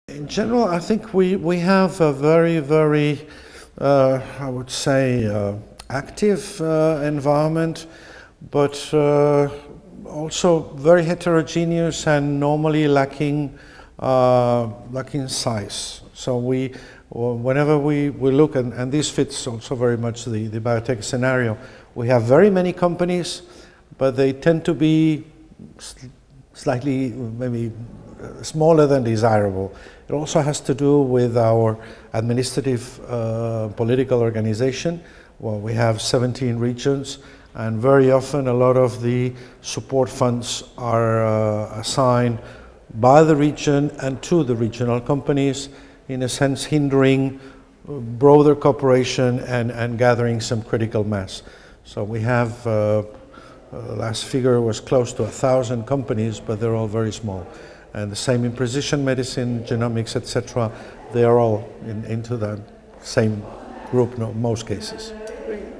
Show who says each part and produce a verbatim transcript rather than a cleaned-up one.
Speaker 1: In general, I think we, we have a very, very, uh, I would say, uh, active uh, environment, but uh, also very heterogeneous and normally lacking, uh, lacking size. So we, whenever we, we look, and, and this fits also very much the, the biotech scenario, we have very many companies, but they tend to be slightly maybe smaller than desirable. It also has to do with our administrative uh, political organization. Well, we have seventeen regions, and very often a lot of the support funds are uh, assigned by the region and to the regional companies, in a sense hindering broader cooperation and, and gathering some critical mass. So we have, uh, uh, last figure was close to a thousand companies, but they're all very small. And the same in precision medicine, genomics, et cetera. They are all in, into the same group in most cases.
Speaker 2: Great.